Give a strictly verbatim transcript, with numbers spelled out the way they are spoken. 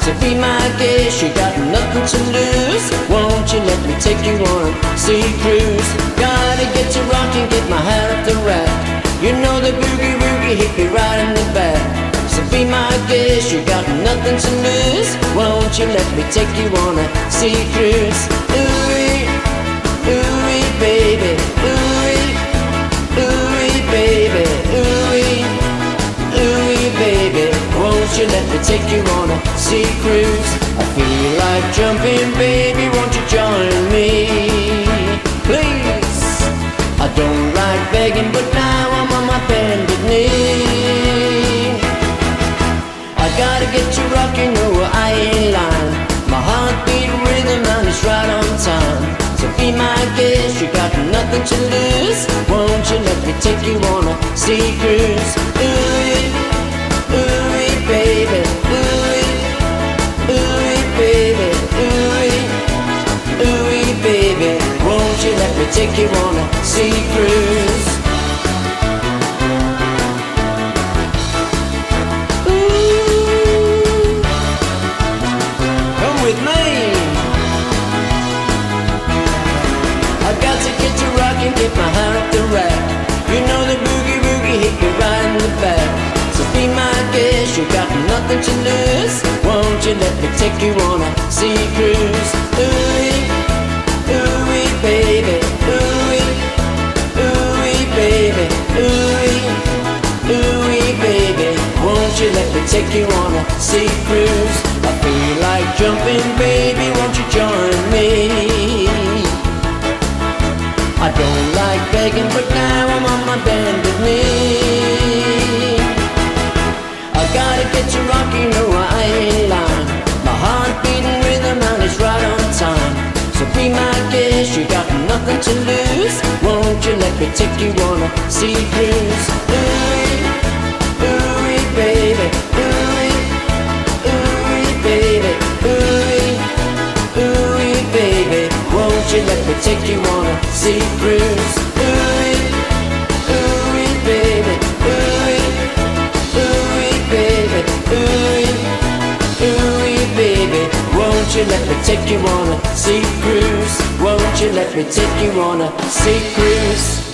So be my guest, you got nothing to lose. Won't you let me take you on a sea cruise? Gotta get to rockin', get my hat off the rack. You know the boogie woogie hit me right in the back. So be my guest, you got nothing to lose. Won't you let me take you on a sea cruise? Ooh-wee, ooh-wee, baby, ooh-wee, ooh-wee, baby, ooh-wee, ooh-wee, baby. Won't you let me take you on a sea cruise? I feel like jumping, baby, won't you join me? Please. I don't like begging, but now I'm on my bended knee. I gotta get to rockin', no, I ain't lying. My heartbeat rhythm and it's right on time. So be my guest, you got nothing to lose. Won't you let me take you on a sea cruise? Ooh-wee, ooh-wee, baby, ooh-wee, ooh-wee, baby, ooh-wee, ooh-wee, baby. Won't you let me take you on a sea cruise? Ooh, come with me. I got to get to rockin', get my hand off the rack. You know the boogie woogie hit me right in the back. So be my guest, you got nothing to lose. Won't you let me take you on a sea cruise? Ooh-wee, ooh-wee, baby, ooh-wee, ooh-wee, baby, ooh-wee, ooh-wee, baby. Won't you let me take you on a sea cruise? I feel like jumping, baby, won't you join me? I don't like begging, but now I'm on my bended knee. I gotta get to rockin', no, I ain't lying. My heart beating rhythm and it's right on time. So be my guest, you got nothing to lose. Won't you let me take you on a sea cruise? Ooh-wee, ooh-wee, baby, ooh-wee, ooh-wee, baby, ooh-wee, ooh-wee, baby. Won't you let me take you on a sea cruise? Ooh-wee, ooh-wee, baby, ooh-wee, ooh-wee, baby, ooh-wee, ooh-wee, baby. Won't you let me take you on a sea cruise? Won't you let me take you on a sea cruise?